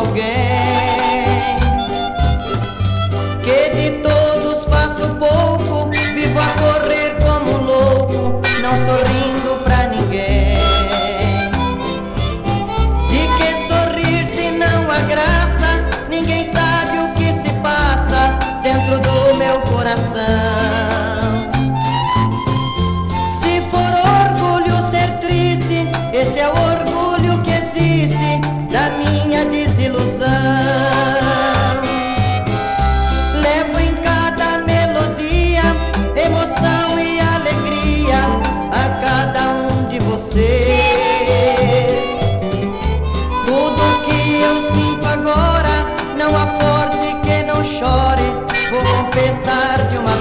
alguém, que de todos faço pouco, vivo a correr como um louco, não sorrindo pra ninguém. De que sorrir se não há graça? Ninguém sabe o que se passa dentro do meu coração. Se for orgulho ser triste, esse é o orgulho que existe da minha desilusão. Levo em cada melodia emoção e alegria a cada um de vocês. Tudo que eu sinto agora, não há forte que não chore, vou confessar de uma